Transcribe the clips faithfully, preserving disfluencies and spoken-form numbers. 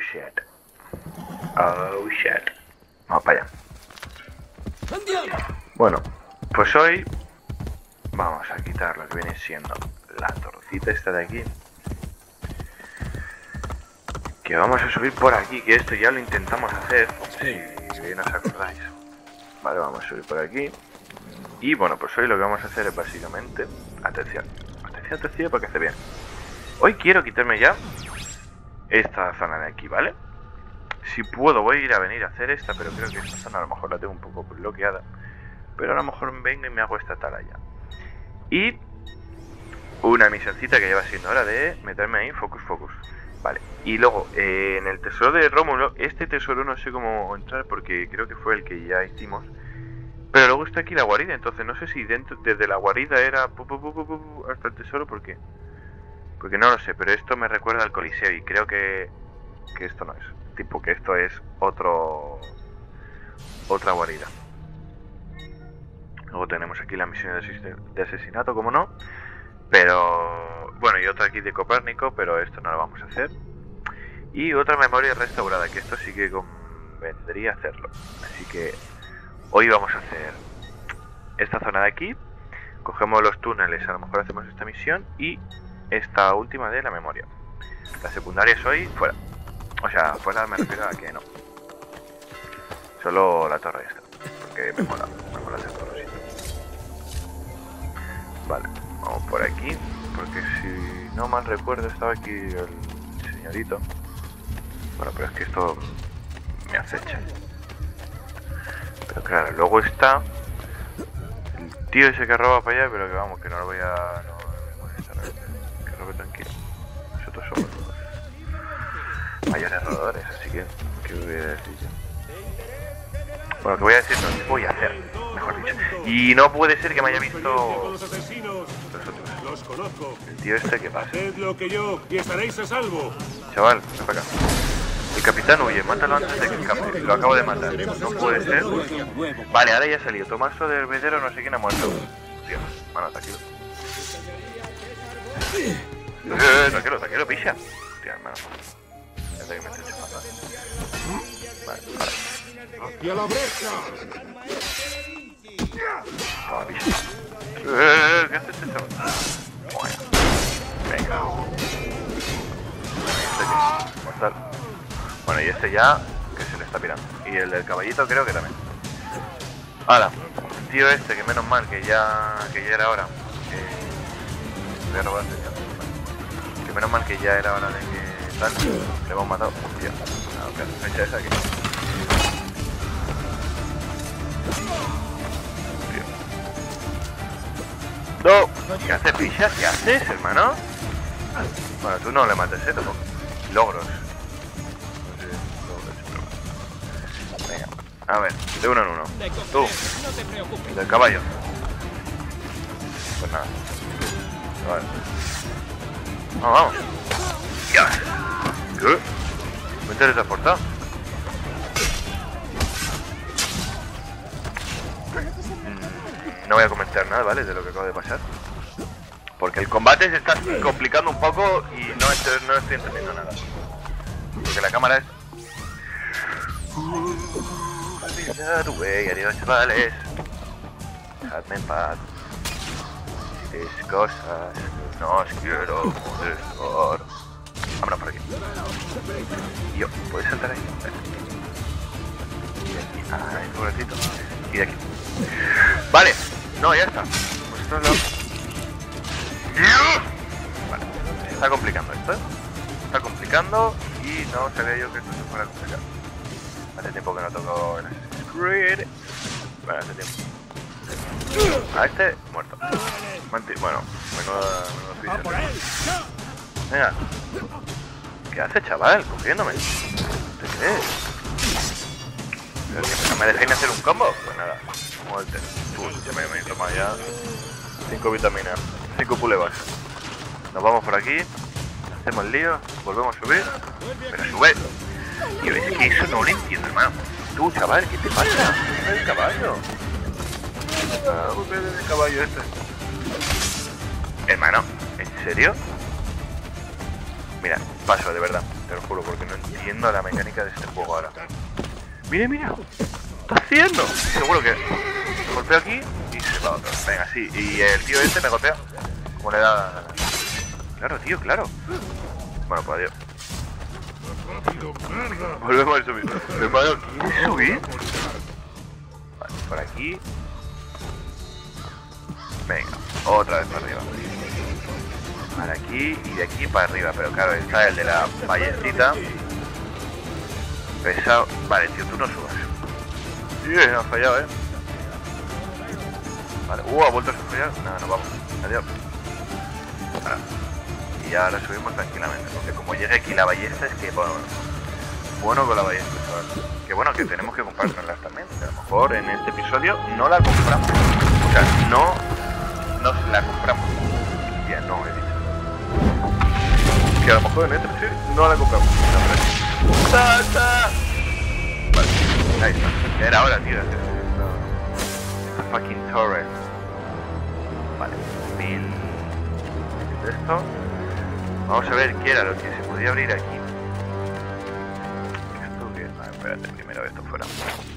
shit. Oh shit. Vamos para allá. Bueno, pues hoy vamos a quitar lo que viene siendo la torrecita esta de aquí. Que vamos a subir por aquí, que esto ya lo intentamos hacer, si bien os acordáis. Vale, vamos a subir por aquí. Y bueno, pues hoy lo que vamos a hacer es básicamente... Atención, atención, atención, porque esté bien. Hoy quiero quitarme ya esta zona de aquí, ¿vale? Si puedo voy a ir a venir a hacer esta, pero creo que esta zona a lo mejor la tengo un poco bloqueada. Pero a lo mejor vengo y me hago esta atalaya. Y una misioncita que lleva siendo hora de meterme ahí, focus, focus. Vale, y luego eh, en el tesoro de Rómulo, este tesoro no sé cómo entrar porque creo que fue el que ya hicimos. Pero luego está aquí la guarida, entonces no sé si dentro desde la guarida era pu, pu, pu, pu, pu, hasta el tesoro, ¿por qué? Porque no lo sé, pero esto me recuerda al Coliseo y creo que, que esto no es. Tipo que esto es otro otra guarida. Luego tenemos aquí la misión de asesinato, como no. Pero bueno, y otra aquí de Copérnico, pero esto no lo vamos a hacer. Y otra memoria restaurada, que esto sí que convendría hacerlo. Así que hoy vamos a hacer esta zona de aquí. Cogemos los túneles, a lo mejor hacemos esta misión. Y esta última de la memoria. Las secundarias hoy fuera. O sea, fuera me refiero a que no. Solo la torre esta. Porque me mola, me mola hacer torrecito. Vale, vamos por aquí. Porque si no mal recuerdo estaba aquí el señorito. Bueno, pero es que esto me acecha. Pero claro, luego está el tío ese que roba para allá, pero que vamos, que no lo voy a... No, no voy a estar, que robe tranquilo. Nosotros somos los mayores robadores, así que... ¿Qué voy a decir yo? Bueno, que voy a decir, no, ¿qué voy a hacer? Mejor dicho. Y no puede ser que me haya visto... Los otros. Los conozco. El tío este, ¿qué pasa? Haced lo que yo y estaréis a salvo. Chaval, ven para acá. El capitán huye, mátalo antes de que escape. Lo acabo de matar. No puede ser. Vale, ahora ya ha salido. Tomaso de Herbedero, no sé quién ha muerto. Tío, mano, tranquilo. Eh, tranquilo, tranquilo, picha. Tío, hermano. Fíjate que me estoy chupando. Vale, vale. ¡Hacia la brecha! Toma, picha. Eh, ¿qué haces este chaval? Bueno. Venga. Este que mortal. Bueno, y este ya, que se le está pirando. Y el del caballito creo que también. Ahora, el tío este, que menos mal que ya que ya era hora. Que... Voy a robar este tío. Que menos mal que ya era hora de que tal. Le hemos matado. Hostia. No, claro, fecha esa aquí. No, ¿qué haces, picha? ¿Qué haces, hermano? Bueno, tú no le mates, ¿eh? Tampoco. Logros. Venga, a ver, de uno en uno. Tú, el del caballo. Pues nada. Vale. Vamos, vamos. ¡Ya! ¿Qué? ¿Me he teletransportado? No voy a comentar nada, ¿vale? De lo que acaba de pasar. Porque el combate se está complicando un poco y no estoy, no estoy entendiendo nada. Porque la cámara es... Güey, adiós, chavales. Dejadme en paz. Es cosas. No os quiero molestar. Vámonos por aquí. Y yo, ¿puedes saltar ahí? Y aquí. Ah, ahí, pobrecito. Y de aquí. Vale. No, ya está. Vosotros lo... Vale. Se está complicando esto, ¿eh? Se está complicando y no sabía yo que esto se fuera a complicar. Hace tiempo que no toco el Assassin's Creed. Bueno, hace tiempo. A este, muerto. Manti bueno, menudo piso. Venga. ¿Qué hace, chaval? Cogiéndome. ¿Te crees? ¿Pero que no me dejéis hacer un combo? Pues nada, muerte. Uy, ya me, me he tomado ya cinco vitaminas, cinco pulevas. Nos vamos por aquí, hacemos el lío, volvemos a subir. Pero sube. Tío, es que eso no lo entiendo, hermano. Tú, chaval, ¿qué te pasa? ¿Qué es el caballo? Ah, ¿qué es el caballo este? Hermano, ¿en serio? Mira, paso, de verdad. Te lo juro, porque no entiendo la mecánica de este juego ahora. Mira, mira. ¿Qué está haciendo? Seguro que golpeo aquí y se va otro. Venga, sí. Y el tío este me golpea. Como le da... Claro, tío, claro. Bueno, pues adiós. Volvemos a subir. Hermano, ¿quieres subir? Vale, por aquí. Venga, otra vez para arriba. Para aquí y de aquí para arriba. Pero claro, está el de la vallecita. Pesado. Vale, tío, tú no subas. Sí, me ha fallado, eh. Vale, uh, ha vuelto a fallar. Nada, nos vamos. Adiós. Vale. Y ahora subimos tranquilamente. Porque como llegue aquí la ballesta, es que bueno. Bueno con la ballesta, ¿sabes? Que bueno, que tenemos que comprárnoslas también. Que a lo mejor en este episodio no la compramos. O sea, no nos la compramos. Ya no he dicho. Que a lo mejor en este episodio no la compramos. ¡Salta! Vale, ahí está. Era hora, tío, de hacer esto. Esta fucking torre. Vale, mil de esto. Vamos a ver qué era lo que se podía abrir aquí. ¿Esto qué es? Ah, espérate, primero esto fuera.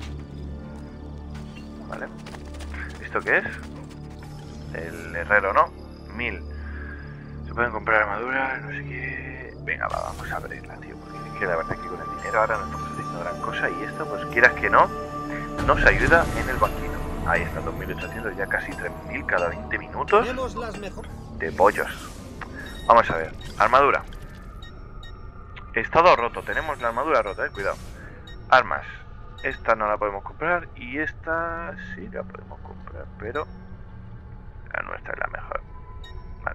Vale. ¿Esto qué es? El herrero, ¿no? Mil. Se pueden comprar armaduras, no sé qué. Venga, va, vamos a abrirla, tío. Porque es que la verdad que con el dinero ahora no estamos haciendo gran cosa. Y esto, pues quieras que no, nos ayuda en el banquito. Ahí está, dos mil ochocientos, ya casi tres mil cada veinte minutos. De pollos. Vamos a ver, armadura. Estado roto, tenemos la armadura rota, eh, cuidado. Armas, esta no la podemos comprar. Y esta sí la podemos comprar, pero la nuestra es la mejor. Vale.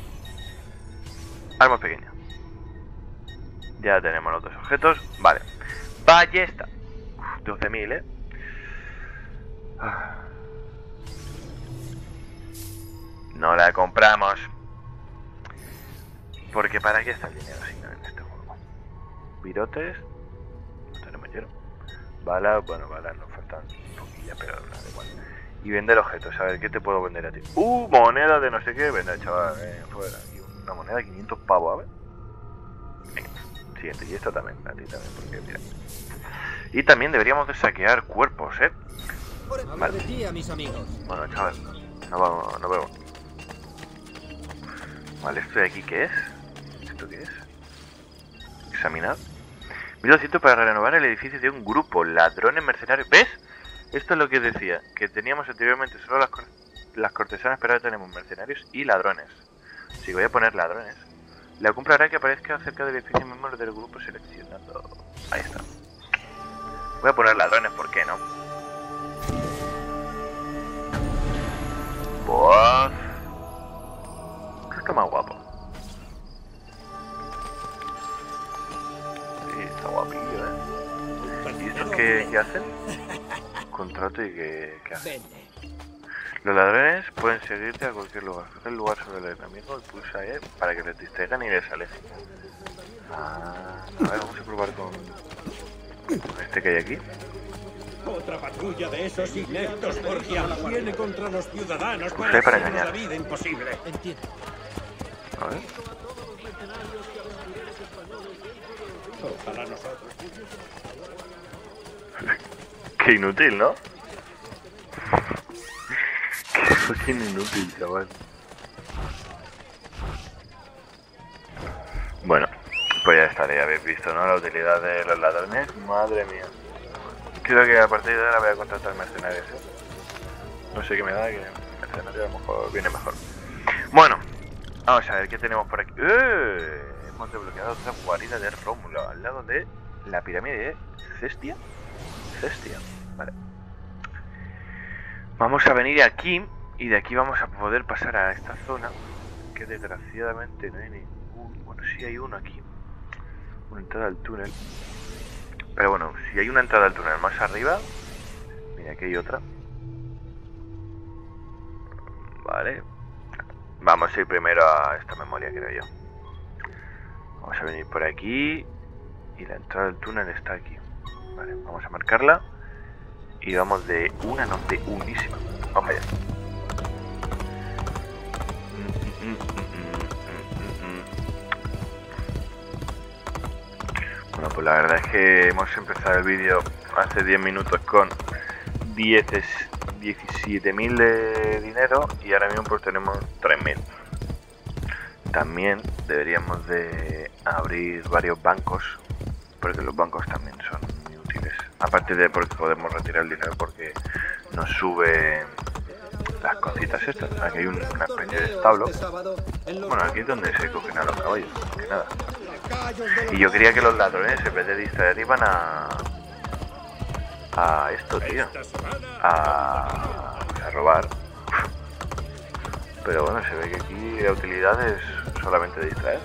Arma pequeña. Ya tenemos los dos objetos, vale. Ballesta, doce mil, eh. No la compramos. Porque para qué está el dinero si no en este juego. Virotes. No tenemos hielo. Balas, bueno, balas nos faltan poquilla, pero da igual. Y vender objetos, a ver, ¿qué te puedo vender a ti? Uh, moneda de no sé qué, vender, chaval, eh, fuera. Aquí una moneda de quinientos pavos, a ver. Venga, siguiente, y esto también, a ti también, porque mira. Y también deberíamos de saquear cuerpos, eh. Vale. Bueno, chaval, nos vamos, nos vemos. Vale, ¿esto de aquí qué es? ¿Esto qué es? Examinar. mil doscientos para renovar el edificio de un grupo. Ladrones mercenarios. ¿Ves? Esto es lo que decía. Que teníamos anteriormente solo las, cor las cortesanas, pero ahora tenemos mercenarios y ladrones. Si voy a poner ladrones. La compra hará que aparezca cerca del edificio miembros del grupo seleccionando. Ahí está. Voy a poner ladrones, ¿por qué no? Buah. Está más guapo. Sí, está guapillo, ¿eh? ¿Y estos qué, qué hacen? Contrato y qué, qué hacen. Los ladrones pueden seguirte a cualquier lugar. Coge el lugar sobre el enemigo y pulsa E para que les distraigan y les alejen. Ah, a ver, vamos a probar con, con este que hay aquí. Otra patrulla de esos ineptos Borgia viene contra los ciudadanos para, para engañar la vida imposible. Entiendo. A ver. Ojalá nosotros. Qué inútil, ¿no? Qué fucking inútil, chaval. Bueno, pues ya estaría, habéis visto, ¿no? La utilidad de los ladrones. Madre mía. Creo que a partir de ahora voy a contratar mercenarios, ¿eh? No sé qué me da, que mercenarios a lo mejor viene mejor. Bueno, vamos a ver qué tenemos por aquí. ¡Eh! Hemos desbloqueado otra guarida de Rómulo al lado de la pirámide de Cestia. Cestia, vale. Vamos a venir aquí y de aquí vamos a poder pasar a esta zona que desgraciadamente no hay ningún... Bueno, sí hay uno aquí. Una entrada al túnel. Pero bueno, si hay una entrada al túnel más arriba... Mira, aquí hay otra. Vale. Vamos a ir primero a esta memoria, creo yo. Vamos a venir por aquí. Y la entrada del túnel está aquí. Vale, vamos a marcarla. Y vamos de una, no, de unísima. Vamos allá. Bueno, pues la verdad es que hemos empezado el vídeo hace diez minutos con diecisiete mil de dinero y ahora mismo pues tenemos tres mil. También deberíamos de abrir varios bancos, porque los bancos también son muy útiles. Aparte de porque podemos retirar el dinero porque nos suben las cositas estas. Aquí hay un, una especie de establo. Bueno, aquí es donde se cogen a los caballos, que nada. Y yo quería que los ladrones, en vez de distraer, iban a... a esto, tío. A... a robar. Pero bueno, se ve que aquí la utilidad es solamente distraer.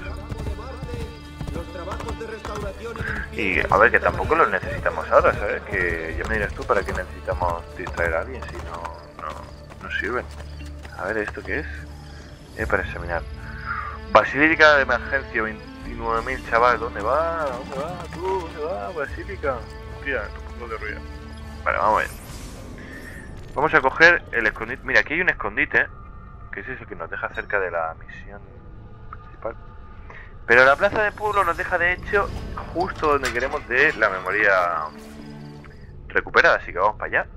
Y a ver, que tampoco los necesitamos ahora, ¿sabes? Que ya me dirás tú para qué necesitamos distraer a alguien si no, no, no sirven. A ver, ¿esto qué es? Eh, para examinar. Basílica de emergencia, veintinueve mil, chaval. ¿Dónde va? ¿Dónde va? ¿Tú? ¿Dónde va? Basílica. Hostia, tu punto de ruido. Vale, vamos a ver. Vamos a coger el escondite. Mira, aquí hay un escondite, que ese es el que nos deja cerca de la misión principal. Pero la plaza de pueblo nos deja, de hecho, justo donde queremos de la memoria recuperada, así que vamos para allá.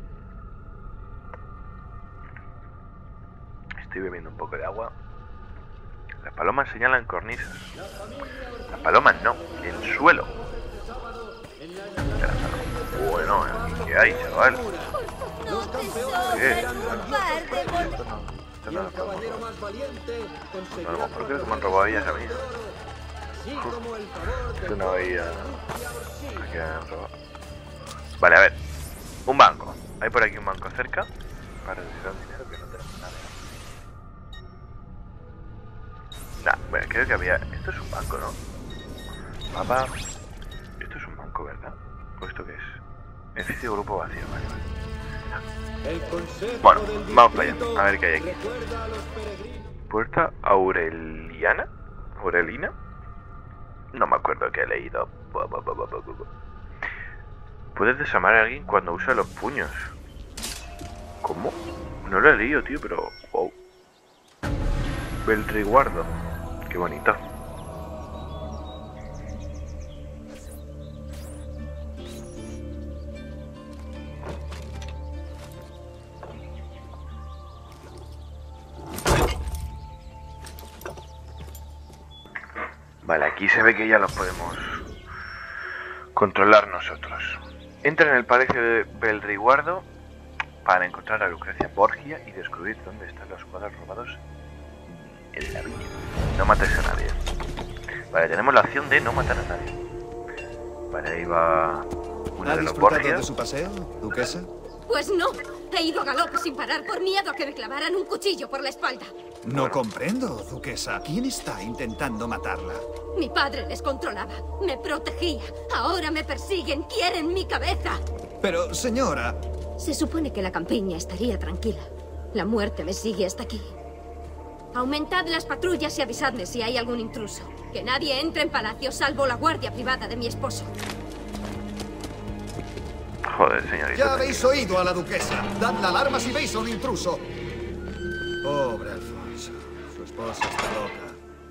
Estoy bebiendo un poco de agua. Las palomas señalan cornisas. Las palomas no, el suelo. Bueno, ¿qué hay, chaval? ¿Qué? Esto no lo podemos robar. A lo mejor creo que me han robado ellas a mí. Esto no veía a que me han robado. Vale, a ver. Un banco. Hay por aquí un banco cerca. Para retirar un dinero que no tenemos nada. Nah, bueno, creo que había... Esto es un banco, ¿no? Papá... Esto es un banco, ¿verdad? ¿O esto qué es? Edificio grupo vacío, vale, vale. Bueno, vamos para allá, a ver qué hay aquí. Puerta Aureliana. ¿Aurelina? No me acuerdo qué he leído. Puedes desarmar a alguien cuando usa los puños. ¿Cómo? No lo he leído, tío, pero... Wow. Belriguardo. Qué bonito. Vale, aquí se ve que ya los podemos controlar nosotros. Entra en el palacio de Belriguardo para encontrar a Lucrecia Borgia y descubrir dónde están los cuadros robados en la villa. No mates a nadie. Vale, tenemos la opción de no matar a nadie. Vale, ahí va una de los Borgia. ¿De su paseo, duquesa? Pues no. He ido a galope sin parar por miedo a que me clavaran un cuchillo por la espalda. No Bueno. comprendo, duquesa. ¿Quién está intentando matarla? Mi padre les controlaba. Me protegía. Ahora me persiguen. Quieren mi cabeza. Pero, señora... Se supone que la campiña estaría tranquila. La muerte me sigue hasta aquí. Aumentad las patrullas y avisadme si hay algún intruso. Que nadie entre en palacio salvo la guardia privada de mi esposo. Joder, señorita. Ya habéis oído a la duquesa. Dad la alarma si veis a un intruso. Pobre Alfonso. Su esposa está loca.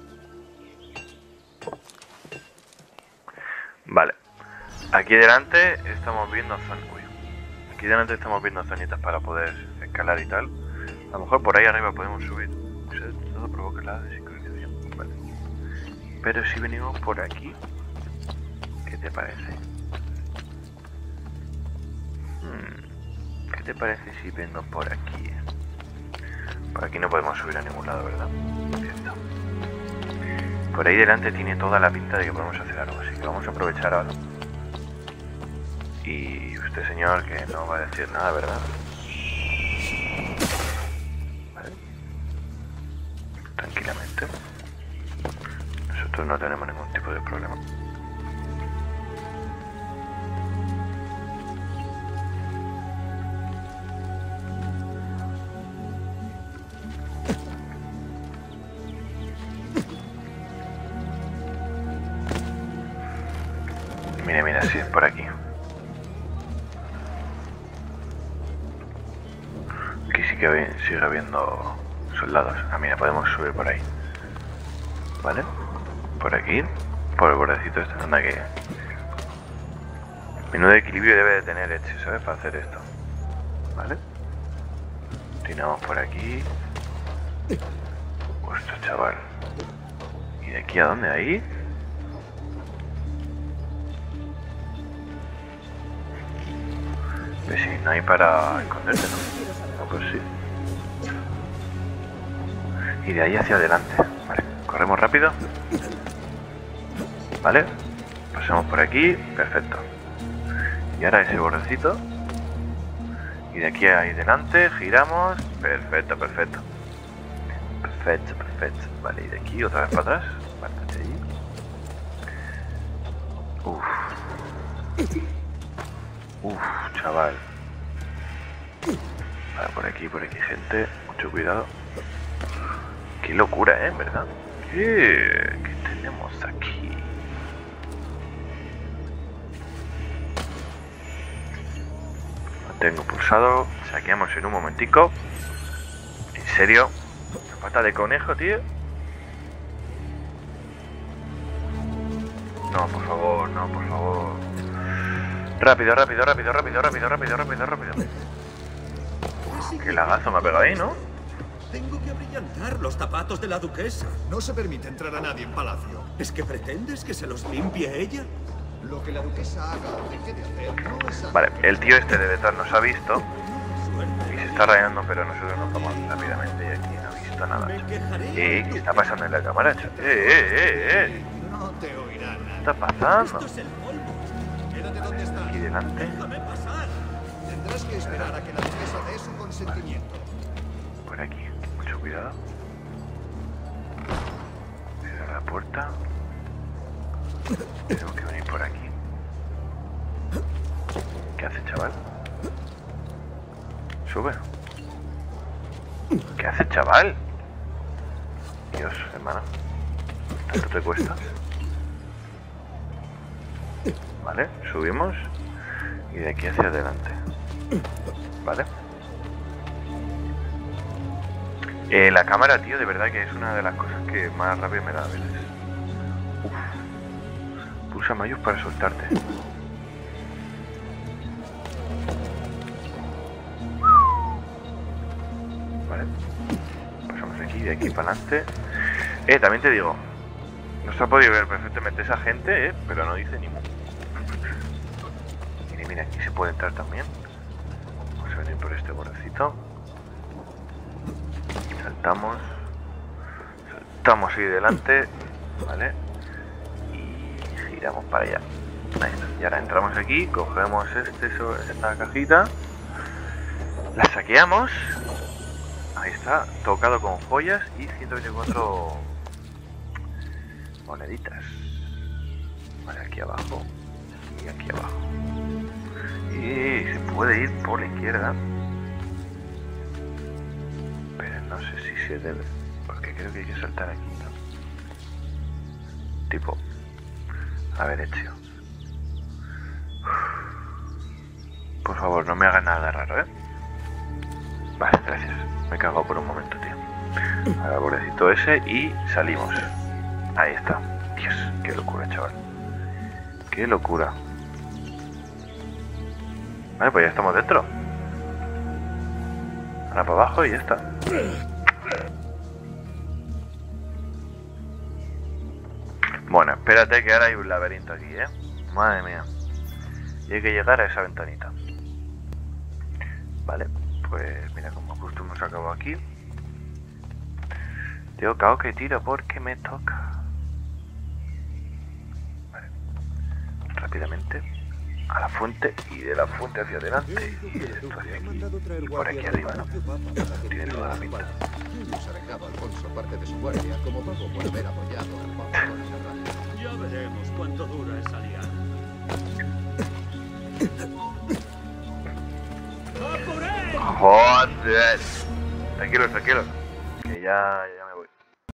Vale. Aquí delante estamos viendo zon... Uy. Aquí delante estamos viendo zonitas para poder escalar y tal. A lo mejor por ahí arriba podemos subir. O sea, todo provoca la desincronización. Vale. Pero si venimos por aquí, ¿qué te parece? Hmm. ¿Qué te parece si vengo por aquí? Por aquí no podemos subir a ningún lado, ¿verdad? Cierto. Por ahí delante tiene toda la pinta de que podemos hacer algo, así que vamos a aprovechar ahora. Y usted, señor, que no va a decir nada, ¿verdad? Vale. Tranquilamente. Nosotros no tenemos ningún tipo de problema. Mira, mira, sí, es por aquí. Aquí sí que ve, sigue habiendo soldados. Ah, mira, podemos subir por ahí. ¿Vale? Por aquí, por el bordecito este. Anda que Menú de equilibrio debe de tener Ezio, ¿sabes? Para hacer esto. ¿Vale? Tiramos por aquí. Ostras, chaval. ¿Y de aquí a dónde? ¿Ahí? Pues sí, no hay para esconderte, ¿no? No, pues sí. Y de ahí hacia adelante. Vale, corremos rápido. Vale. Pasamos por aquí. Perfecto. Y ahora ese bordecito. Y de aquí ahí delante. Giramos. Perfecto, perfecto. Perfecto, perfecto. Vale, y de aquí otra vez para atrás. Vale, de ahí. Uf. Uf, chaval. Vale, por aquí, por aquí, gente. Mucho cuidado. Qué locura, ¿eh? ¿Verdad? ¿Qué, ¿Qué tenemos aquí? Lo tengo pulsado. Saqueamos en un momentico. ¿En serio? ¿La pata de conejo, tío? No, por favor, no, por favor. Rápido, rápido, rápido, rápido, rápido, rápido, rápido, rápido. Qué lagazo me ha pegado ahí, ¿no? Tengo que abrillantar los zapatos de la duquesa. No se permite entrar a nadie en palacio. ¿Es que pretendes que se los limpie ella? Lo que la duquesa haga o deje de hacer no es algo Vale, que- el tío este de detrás nos ha visto Suerte. y se está rayando, pero nosotros nos vamos rápidamente y aquí no he visto nada. Me quejaré. Eh, ¿qué está pasando en la cámara? Eh, eh, eh, eh. No te oirá ¿Qué nada. está pasando? Esto es el polvo. Quédate donde estás. Aquí delante. Déjame pasar. Tendrás que esperar a que la duquesa dé su consentimiento. Por aquí, mucho cuidado. Cierra la puerta. Tengo que venir por aquí. ¿Qué hace, chaval? Sube. ¿Qué hace, chaval? Dios, hermano. ¿Tanto te cuesta? Vale, subimos. Y de aquí hacia adelante. Vale. Eh, la cámara, tío, de verdad que es una de las cosas que más rápido me da a veces. Uf. Pulsa mayús para soltarte. Vale. Pasamos aquí, de aquí para adelante. Eh, también te digo, no se ha podido ver perfectamente esa gente, eh, pero no dice ni mu. Mira, mira, aquí se puede entrar también. Vamos a venir por este bordecito. Saltamos. Saltamos ahí delante. Vale. Y giramos para allá. Ahí está. Y ahora entramos aquí, cogemos este, esta cajita. La saqueamos. Ahí está, tocado con joyas y ciento veinticuatro moneditas. Vale, aquí abajo. Y aquí abajo. Y se puede ir por la izquierda. Pero no sé si se debe. Porque creo que hay que saltar aquí, ¿no? Tipo. A ver, Ezio. Por favor, no me hagas nada raro, ¿eh? Vale, gracias. Me he cagado por un momento, tío. Ahora bordecito ese y salimos. Ahí está. Dios, qué locura, chaval. Qué locura. Vale, pues ya estamos dentro. Ahora para abajo y ya está. Bueno, espérate que ahora hay un laberinto aquí, ¿eh? Madre mía. Y hay que llegar a esa ventanita. Vale, pues mira, como justo hemos acabado aquí. Digo, cao que tiro porque me toca. Vale. Rápidamente a la fuente y de la fuente hacia adelante y esto hacia aquí y por aquí arriba, ¿no? Tiene toda la pinta. Julius ha dejado a Alfonso parte de su guardia como pago por haber apoyado al Papa con esa raza. Ya veremos cuánto dura esa liada. ¡A por él! Joder. Tranquilos, tranquilos. Que ya, ya me voy.